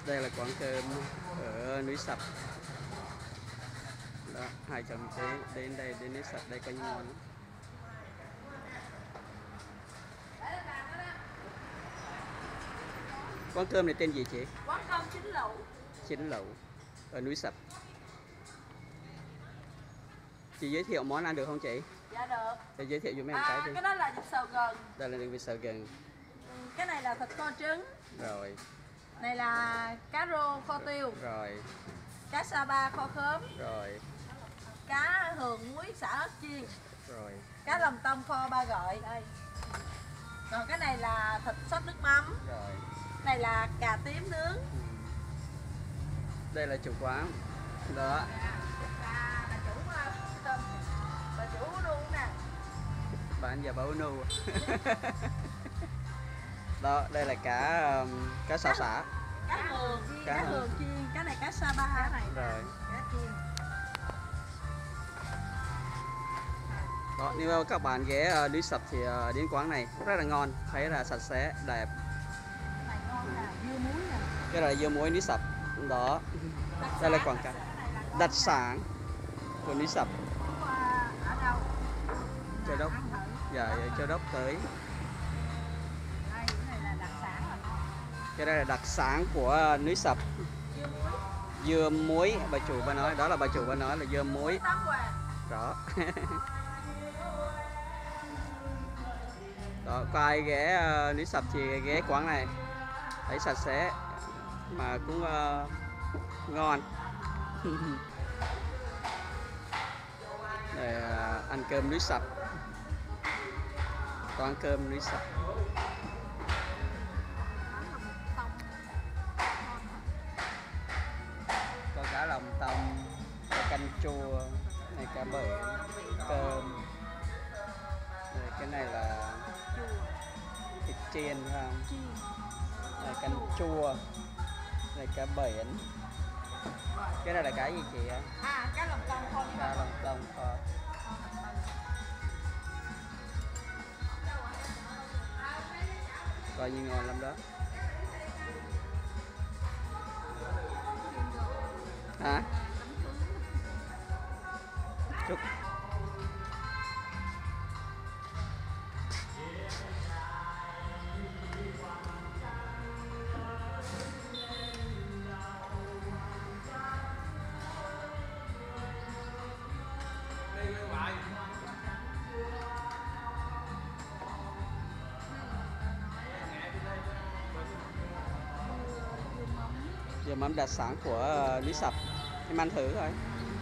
Đây là quán cơm ở núi Sập. Đó, hai chồng tới đến đây, đến núi Sập đây có ngon lắm. Quán cơm này tên gì chị? Quán cơm Chính Lũ. Chính Lũ ở núi Sập. Chị giới thiệu món ăn được không chị? Dạ được. Để giới thiệu giùm em cái đi. Cái đó là vịt sầu gừng. Đây là vịt sầu gừng. Cái này là thịt kho trứng. Rồi. Này là cá rô kho tiêu. Rồi. Cá sa ba kho khóm. Rồi. Cá hường muối xả ớt chiên. Rồi. Cá lòng tông kho ba gợi. Đây. Còn cái này là thịt sốt nước mắm. Rồi. Này là cà tím nướng. Đây là chủ quán. Đó. Bà chủ luôn nè. Bạn giờ bảo nu. Đó, đây là cá sao xả. Cá hường chiên, cá hường chiên, cá này cá sa ba. Cá này rồi. Cá chiên. Đó, nếu các bạn ghé núi Sập thì đến quán này rất là ngon, thấy là sạch sẽ, đẹp. Cái này ngon là dưa muối nè. Cái là dưa muối núi Sập. Đó. Đây là quảng cáo đặc sản của núi Sập. Ở đâu? Châu Đốc. Dạ, Châu Đốc tới. Đây, cái này là đặc sản rồi. Cái đây là đặc sản của núi Sập. Dưa muối, bà chủ bà nói, đó là bà chủ bà nói là dưa muối. Đó. Đó, có ai ghé núi Sập thì ghé quán này, thấy sạch sẽ mà cũng ngon. Để ăn cơm núi Sập, quán cơm núi Sập. Có cá lòng tông, có canh chua, này cá bự, cơm. Rồi cái này là thịt chiên phải không? Này canh chua, này cá biển. Cái này là cái gì chị ạ? Cá lòng tông kho. Cá lòng tông kho. Coi như ngon lắm đó. Hả? Chúc. Dưa mắm đặc sản của núi Sập, em ăn thử thôi.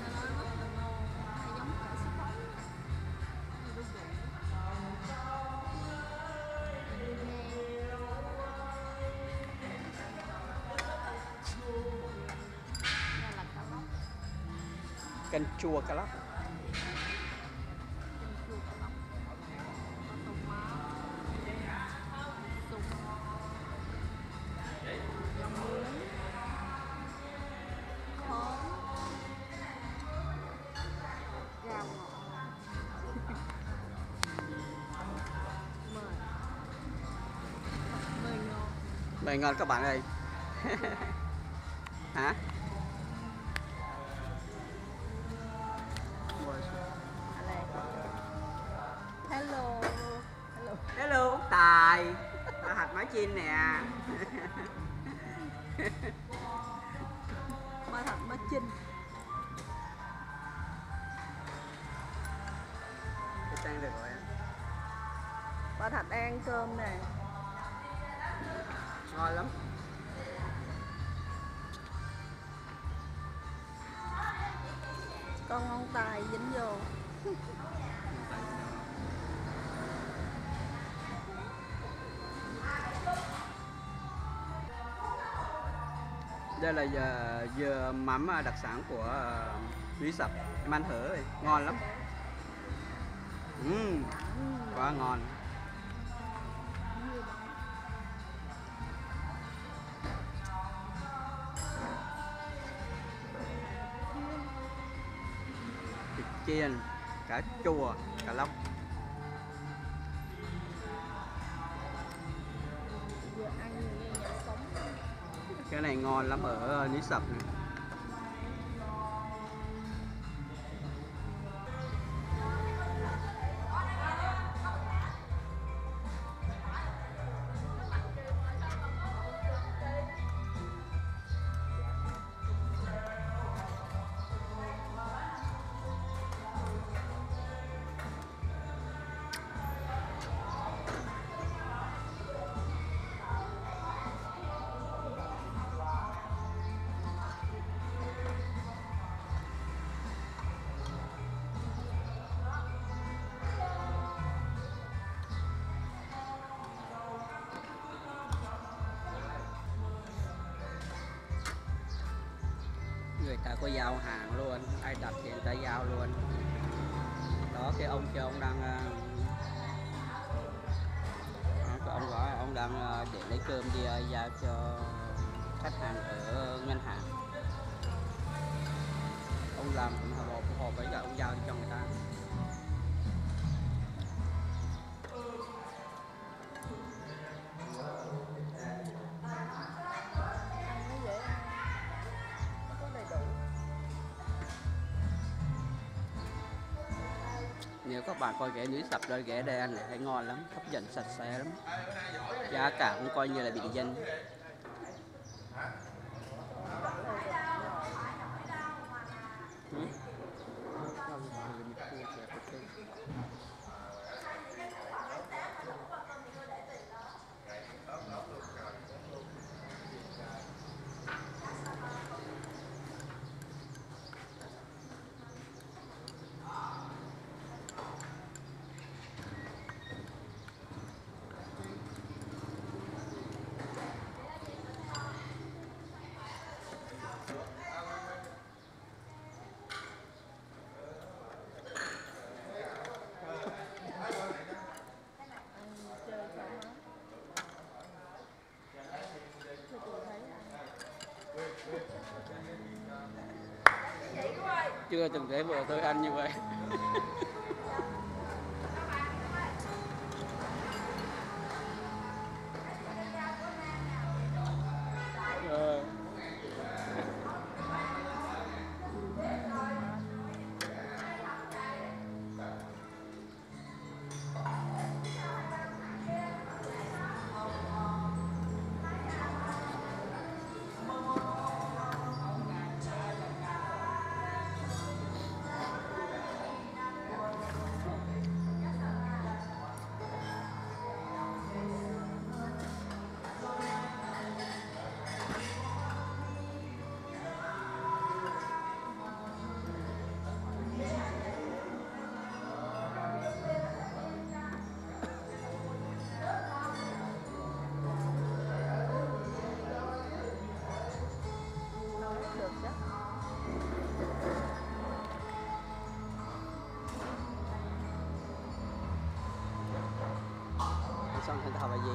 Canh chua cá lóc. Mời ngon các bạn ơi. Hả? Hello. Hello. Hello, Tài. Bà hạt má chiên nè. Ba thật má chinh. Cái trang được rồi. Ba thật đang ăn cơm nè. Ngon lắm. Con ngon Tài dính vô. Đây là dưa mắm đặc sản của núi Sập, em ăn thử rồi, ngon lắm. Quá ngon. Thịt chiên, cá chua, cá lóc. Vừa ăn vừa nghe nhạc sống. Cái này ngon lắm ở Núi Sập này. Người ta có giao hàng luôn, ai đặt thì người ta giao luôn. Đó, cái ông kia ông đang ông gọi ông đang để lấy cơm đi giao cho khách hàng ở ngân hàng. Ông làm hộp hộp bây giờ ông giao cho người ta. Nếu các bạn coi ghé Núi Sập rồi ghé đây ăn này thấy ngon lắm, hấp dẫn, sạch sẽ lắm. Giá cả cũng coi như là bình dân. Chưa từng thấy vợ tôi ăn như vậy. Xong thì thảo là gì?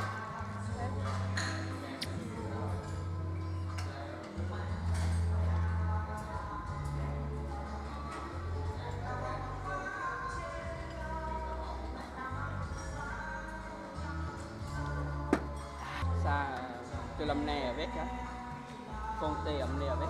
Sa tôi làm nè biết á, con tiệm nè biết.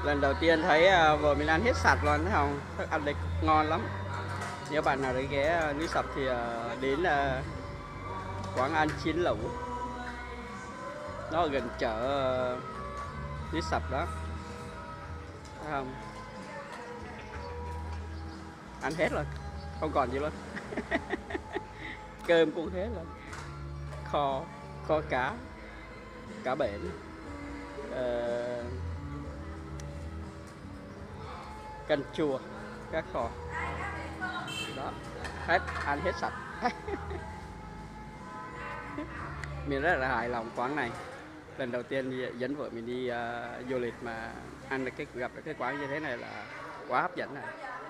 Lần đầu tiên thấy vợ mình ăn hết sạch luôn, thấy không? Thức ăn đây ngon lắm. Nếu bạn nào đấy ghé Núi Sập thì đến quán ăn Chín Lẩu. Nó ở gần chợ Núi Sập đó. Thấy không? Ăn hết rồi, không còn gì luôn. Cơm cũng hết rồi. Kho cá bển, canh chua, cá kho đó, hết, ăn hết sạch. Mình rất là hài lòng quán này. Lần đầu tiên dẫn vợ mình đi du lịch mà ăn được gặp được cái quán như thế này là quá hấp dẫn này.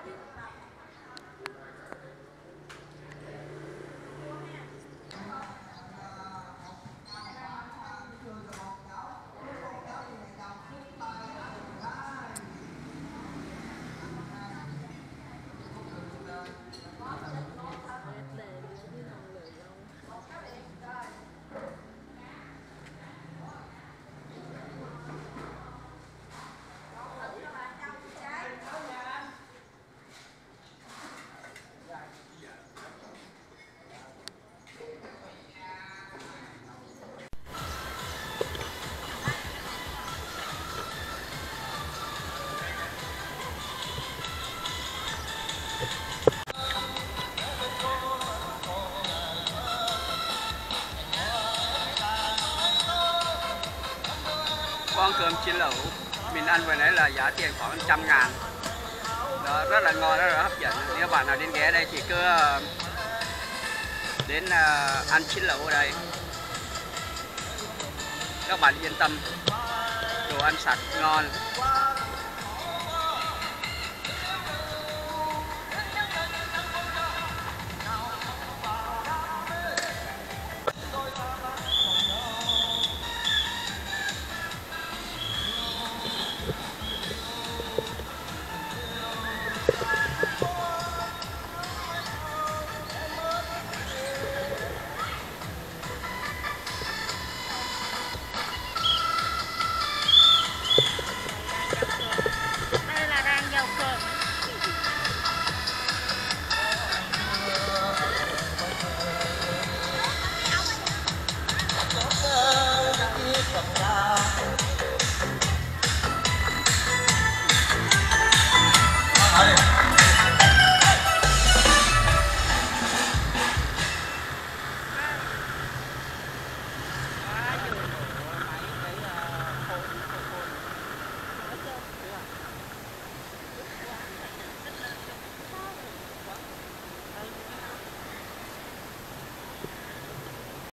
Con cơm Chín Lẩu mình ăn vừa nãy là giá tiền khoảng 100.000. Đó, rất là ngon, rất là hấp dẫn. Nếu bạn nào đến ghé đây thì cứ đến ăn Chín Lẩu ở đây. Các bạn yên tâm, đồ ăn sạch, ngon. Đây là đang dầu cơm. Hãy